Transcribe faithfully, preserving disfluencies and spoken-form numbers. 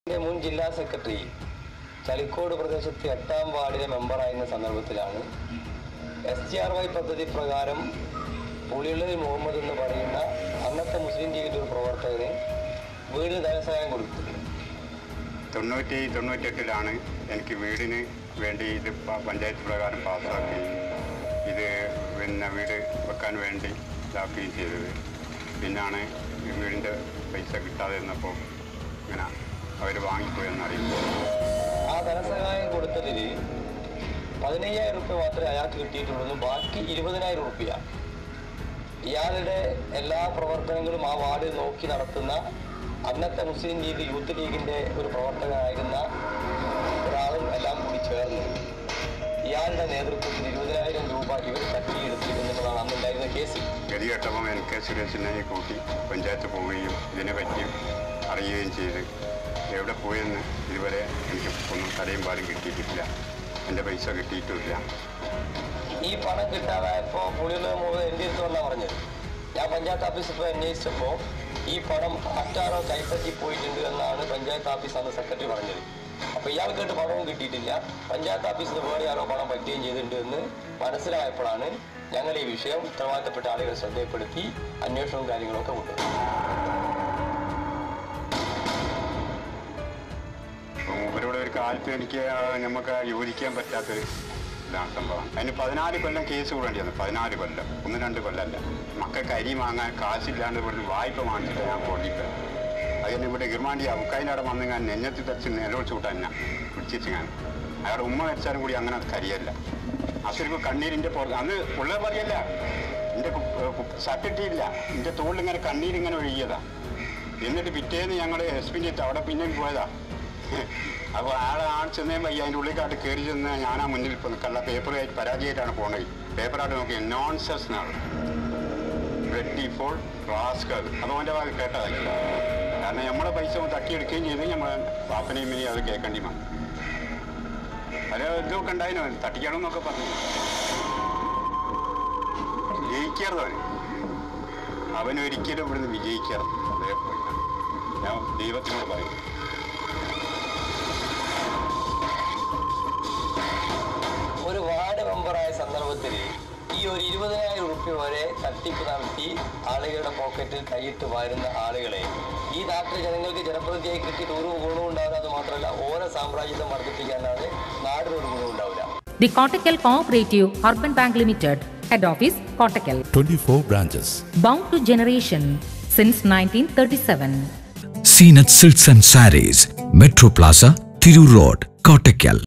മുൻ ജില്ലാ സെക്രട്ടറി ചളിക്കോട് പ്രദേശത്തെ എട്ടാം വാർഡിലെ മെമ്പറായിരുന്ന സന്ദർഭത്തിലാണ് എസ് ജി ആർ വൈ പദ്ധതി പ്രകാരം പുളിയുള്ളി മുഹമ്മദ് എന്ന് പറയുന്ന അന്നത്തെ മുസ്ലിം ലീഗിൻ്റെ ഒരു പ്രവർത്തകന് വീടിന് ധനസഹായം കൊടുത്തത്. തൊണ്ണൂറ്റി തൊണ്ണൂറ്റെട്ടിലാണ് എനിക്ക് വീടിന് വേണ്ടി ഇത് പഞ്ചായത്ത് പ്രകാരം പാസ്സാക്കി ഇത് പിന്നെ വീട് വെക്കാൻ വേണ്ടി ഇതാക്കുകയും ചെയ്തത്. പിന്നാണ് വീടിൻ്റെ പൈസ കിട്ടാതെ ഇരുന്നപ്പോൾ ഇങ്ങനെ അവർ വാങ്ങിപ്പോയെന്ന് അറിയുമ്പോൾ ആ ധനസഹായം കൊടുത്തതിൽ പതിനയ്യായിരം റുപ്യ മാത്രമേ അയാൾക്ക് കിട്ടിയിട്ടുള്ളൂ. ബാക്കി ഇരുപതിനായിരം റുപ്യ ഇയാളുടെ എല്ലാ പ്രവർത്തനങ്ങളും ആ വാർഡിൽ നോക്കി നടത്തുന്ന അന്നത്തെ മുസ്ലിം ലീഗ് യൂത്ത് ലീഗിൻ്റെ ഒരു പ്രവർത്തകനായിരുന്ന ഒരാളും എല്ലാം കൂടി ചേർന്ന് ഇയാളുടെ നേതൃത്വത്തിൽ ഇരുപതിനായിരം രൂപ ഇവർ തട്ടിയെടുത്തിരുന്നതാണ് അന്നുണ്ടായിരുന്ന കേസ്. ഗതികെട്ടപ്പം എൻ കെ സുരേഷിനെ കൂട്ടി പഞ്ചായത്ത് പോവുകയും ഇതിനെപ്പറ്റി അറിയുകയും ചെയ്ത് എവിടെ പോയെന്ന് ഇതുവരെ എനിക്ക് ഒന്നും തടയും പാടും കിട്ടിയിട്ടില്ല. എൻ്റെ പൈസ കിട്ടിയിട്ടുമില്ല. ഈ പണം കിട്ടാതായപ്പോൾ പുളിയുള്ള മുഴുവൻ എൻ്റെ അടുത്ത് വന്നാണ് പറഞ്ഞത്. ഞാൻ പഞ്ചായത്ത് ഓഫീസിൽ പോയി അന്വേഷിച്ചപ്പോൾ ഈ പണം മറ്റാരോ കൈപ്പറ്റി പോയിട്ടുണ്ട് എന്നാണ് പഞ്ചായത്ത് ഓഫീസ് അന്ന് സെക്രട്ടറി പറഞ്ഞത്. അപ്പോൾ ഇയാൾക്കായിട്ട് പണവും കിട്ടിയിട്ടില്ല, പഞ്ചായത്ത് ഓഫീസിൽ വേറെ ആരോ പണം പറ്റുകയും ചെയ്തിട്ടുണ്ട് എന്ന് മനസ്സിലായപ്പോഴാണ് ഞങ്ങൾ ഈ വിഷയം ഉത്തരവാദിത്തപ്പെട്ട ആളുകളെ ശ്രദ്ധയപ്പെടുത്തി അന്വേഷണവും കാര്യങ്ങളൊക്കെ കൊണ്ടുവരുന്നത്. മൂപ്പരോട് ഒരു കാലത്ത് എനിക്ക് നമുക്ക് യോജിക്കാൻ പറ്റാത്തൊരു ഇതാണ് സംഭവം. അതിന് പതിനാല് കൊല്ലം കേസ് കൂടേണ്ടി വന്നു. പതിനാല് കൊല്ലം, ഒന്ന് രണ്ട് കൊല്ലമല്ല. മക്കൾക്ക് അരി വാങ്ങാൻ കാശില്ലാണ്ട് ഇവിടുന്ന് വായ്പ വാങ്ങിച്ചിട്ട് ഞാൻ പൊടിയിട്ട് അതിന് ഇവിടെ ഗിർമാണ്ടി അവക്കാതിൻ്റെ അവിടെ വന്ന് ഞാൻ നെഞ്ഞത്തി തച്ച് നിലവിളിച്ച് കൂട്ടാൻ ഞാൻ പിടിച്ചിട്ട് ഞാൻ അയാളുടെ ഉമ്മ മരിച്ചാലും കൂടി അങ്ങനെ കരിയല്ല. അസുരിപ്പോൾ കണ്ണീരിൻ്റെ പുറത്ത് അന്ന് ഉള്ള പറയല്ല, എൻ്റെ സട്ടിട്ടില്ല, എൻ്റെ തോളിലിങ്ങനെ കണ്ണീരിങ്ങനെ ഒഴുകിയതാ. എന്നിട്ട് പിറ്റേന്ന് ഞങ്ങൾ എസ് പിൻ്റെ അവിടെ പിന്നെയും പോയതാ. അപ്പോൾ ആളെ ആൾ ചെന്നേ വയ്യ, അതിൻ്റെ ഉള്ളിലേക്കാട്ട് കയറി ചെന്ന് ഞാനാ മുന്നിൽ ഇപ്പോൾ കള്ള പേപ്പറായിട്ട് പരാജയമായിട്ടാണ് പോണത്. പേപ്പറായിട്ട് നോക്കി നോൺസെൻസ് എന്നാണ് വെട്ടി ഫോൾ റാസ്ക്. അത് അവൻ്റെ ഭാഗം കേട്ടതല്ല. കാരണം നമ്മളെ പൈസ തട്ടിയെടുക്കുകയും ചെയ്ത് നമ്മൾ പാപ്പനെയും മിനി അത് കേൾക്കേണ്ടി വന്നു. അത് ഇതൊക്കെ ഉണ്ടായിരുന്നു, തട്ടിക്കണമെന്നൊക്കെ പറഞ്ഞു. വിജയിക്കരുത് അവന് അവനൊരിക്കലും ഇവിടുന്ന് വിജയിക്കരുത്. അതേപോലെ ഞാൻ ദൈവത്തിനോട് പറയും. ഒരു വാർഡ് മെമ്പറായ സന്ദർഭത്തിൽ ഈ ഒരു ഇരുപതിനായിരം റുപ്യ വരെ തട്ടിപ്പ് നടത്തി ആളുകളുടെ പോക്കറ്റിൽ കൈയിട്ട് വാരുന്ന ആളുകളെ ഈ നാട്ടിലെ ജനങ്ങൾക്ക് ജനപ്രതിനിധിയായി കിട്ടിയിട്ട് ഒരു ഗുണവും ഉണ്ടാവില്ല. അത് മാത്രമല്ല ഓരോ സാമ്രാജ്യത്വം വർദ്ധിപ്പിക്കാനാണ് നാടിനൊരു ഗുണവും ഉണ്ടാവില്ല. The Kottakkal Cooperative Urban Bank Limited, Head Office, Kottakkal. twenty-four branches. Bound to generation since nineteen thirty-seven. Seenat Silks and Sarees, Metro Plaza, Thiru Road, Kottakkal.